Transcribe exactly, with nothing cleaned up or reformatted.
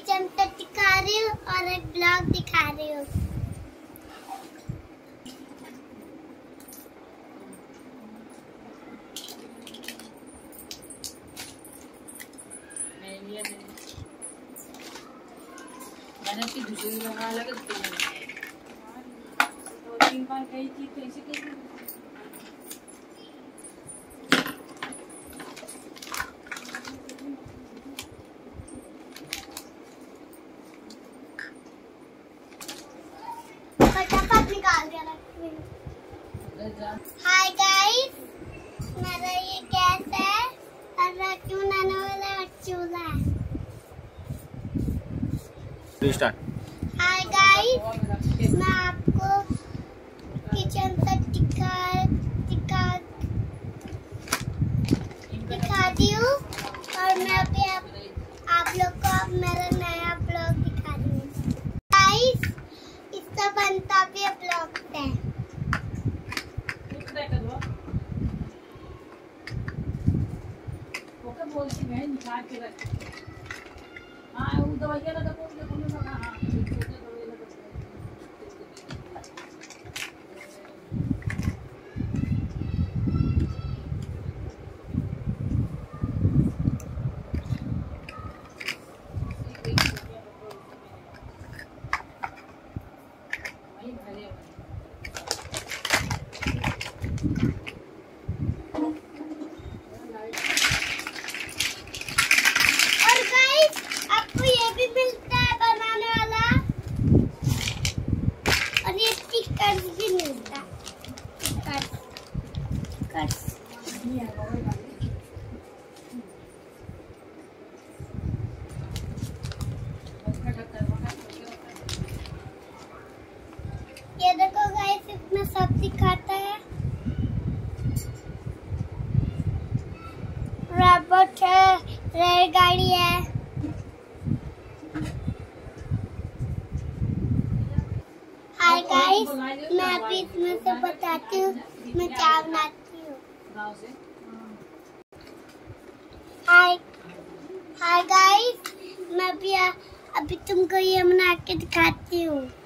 Kitchen तक दिखा रही हूँ और एक ब्लॉग दिखा रही हूँ। मैंने उसकी दूसरी लगा लगा दो तीन बार गई थी तो ऐसे कैसे फटाफट निकाल के रखती हूँ। हाय गाइस, मेरा ये गैस है और रखी बनाने वाला चूल्हा है। हाय गाइस, मैं आपको किचन तक दिखा दिखा दिखा दी हूँ और मैं अभी आप, आप लोग को अब मेरा नया ब्लॉग दिखा रही हूँ। गाइस, इसका बनता भी ब्लॉग है। ओके बोलती मैं निकाल के रख। हाँ वो दवाइयाँ लगा बोल के बोलूँ ना। हाँ कर्ज भी मिलता है। कर्ज कर्ज ये देखो गाइस, इसमें सब दिखाता है। रोबोट है, रेलगाड़ी है। हाय गाइस, मैं अभी इसमें से बताती हूँ मैं क्या बनाती हूँ। हाय हाय गाइस, मैं अभी अभी तुमको ये बना के दिखाती हूँ।